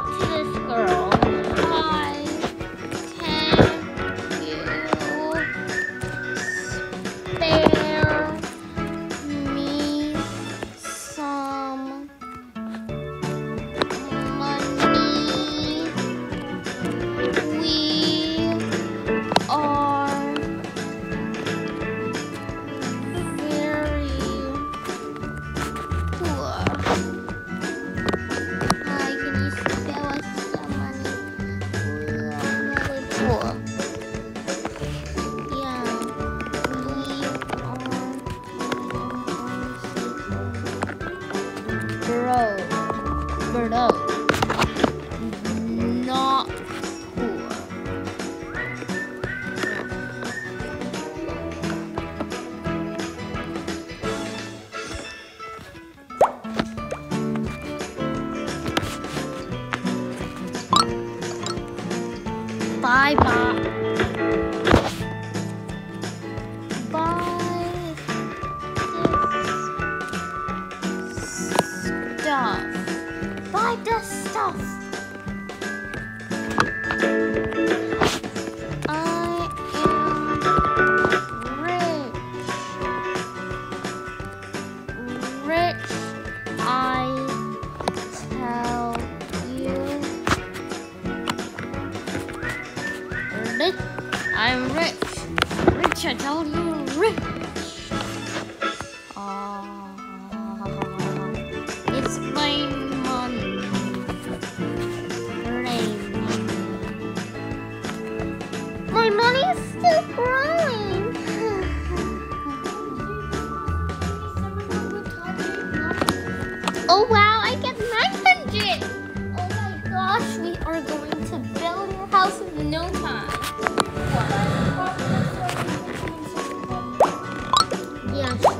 to this girl. Hi, can you spare me some money? We are very poor. Hi, can you spare us some money? We are very poor. Yeah, we are broke. Not poor. Bye bye. Buy this stuff. Buy the stuff. I am rich. Rich, I tell you. Rich, I'm rich. Rich, I tell you, rich. It's my money. My money is still growing. Oh wow, I get 900. Oh my gosh, we are going to build your house in no time. Yeah, sure.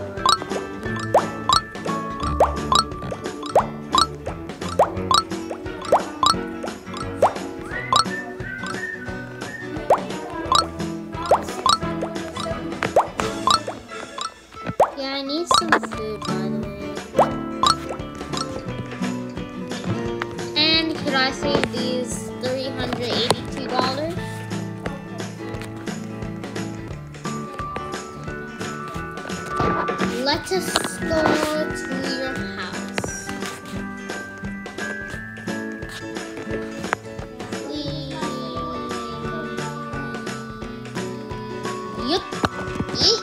Yeah, I need some food, by the way. And could I save these $382? Let us go to your house. Yup. Eat.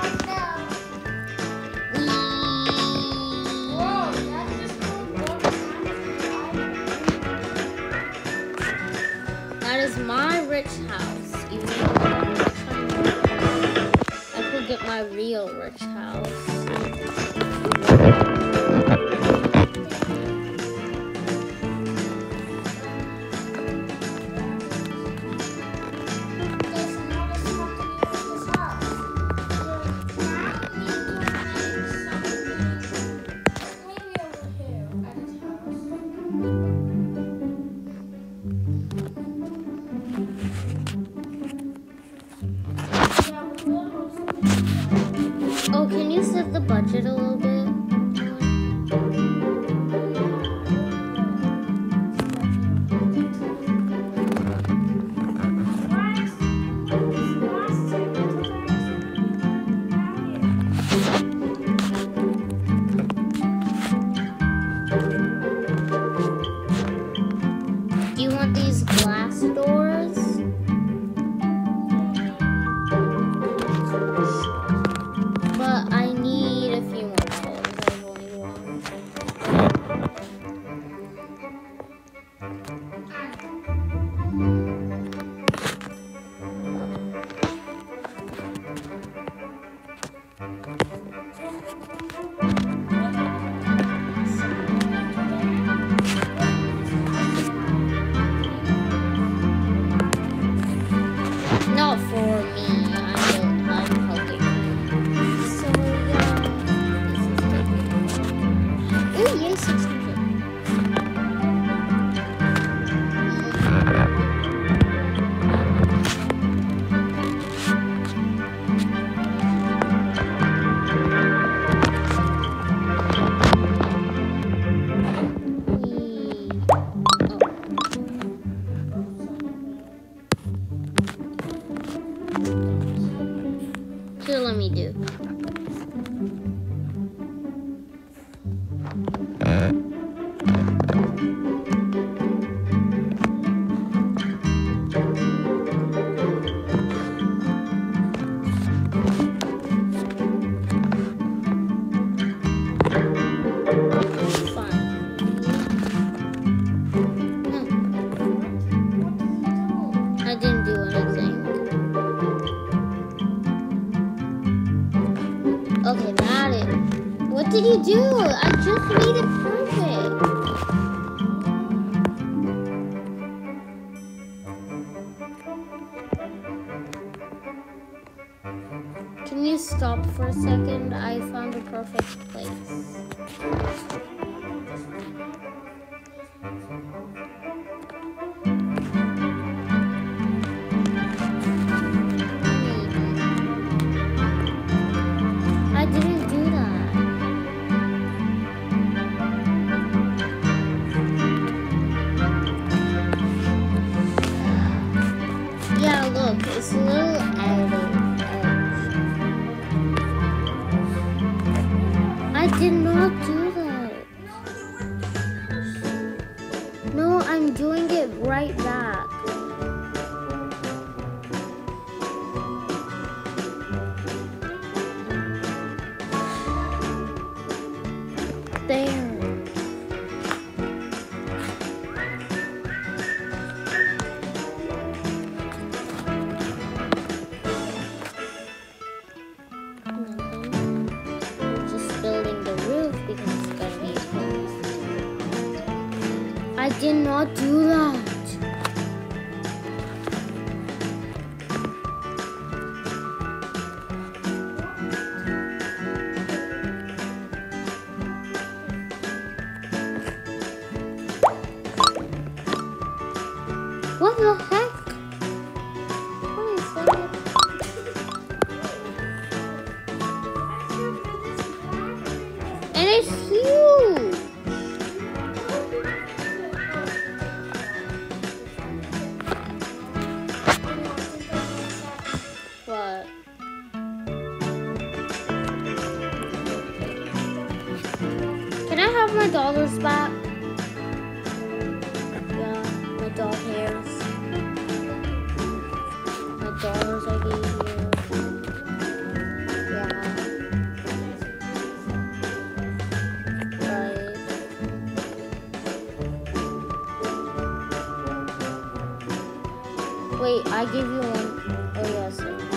That is my rich house. Even though I'm rich, I could get my real rich house. Oh, can you set the budget a little bit? Do you want these glass doors? But I need a few more colors. I have only one. Not for me. I'm helping. So yeah, this is taking. Ooh, yay, 600. you do? I just made it perfect. Can you stop for a second? I found a perfect place. I didn't do that. Yeah, look, it's a little edge. I did not do that. No, I'm doing it right back. There. We're just building the roof because it's gonna be closed. I did not do that. What the heck? What is that? And it's huge! What? Can I have my dollars back? Yeah, my doll hairs. My dollars I gave you. Yeah. Right. Wait, I give you one. Oh yes.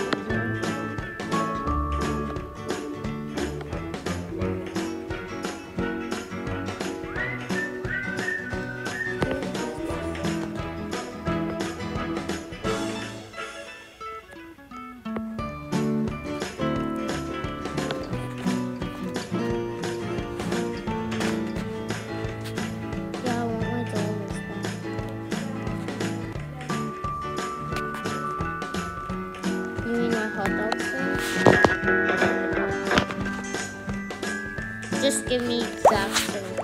Just give me exact thing.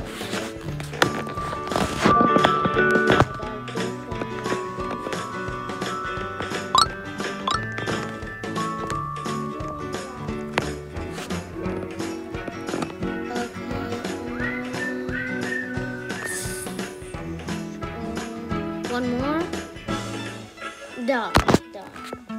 One more. Done.